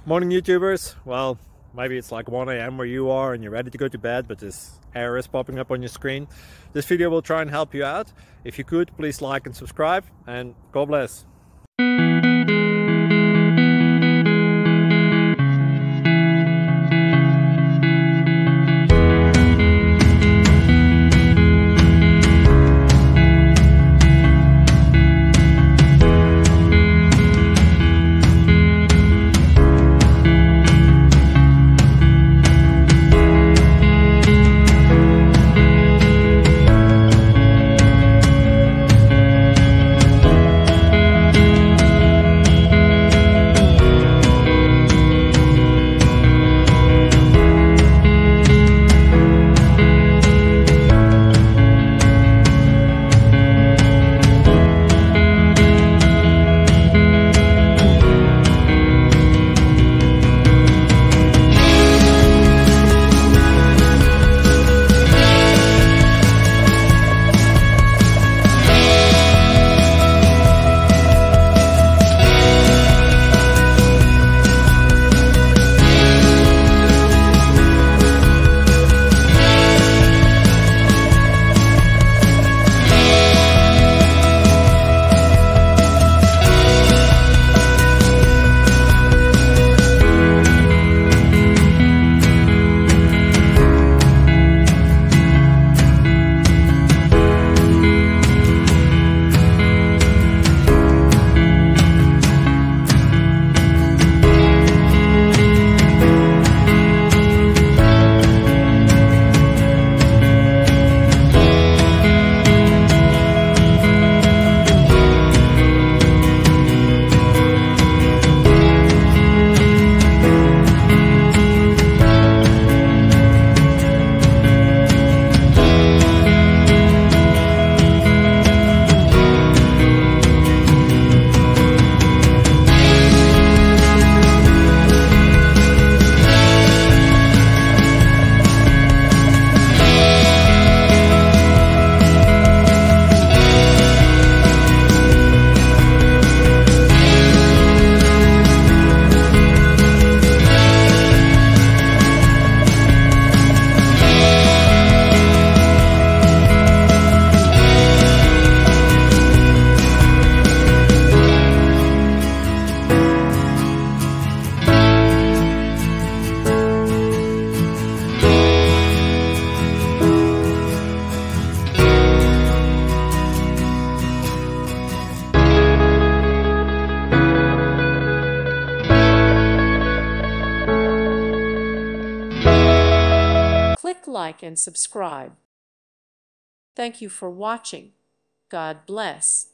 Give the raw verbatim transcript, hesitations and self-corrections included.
Morning YouTubers. Well, maybe it's like one A M where you are and you're ready to go to bed, but this error is popping up on your screen. This video will try and help you out. If you could, please like and subscribe, and God bless. Click like and subscribe. Thank you for watching. God bless.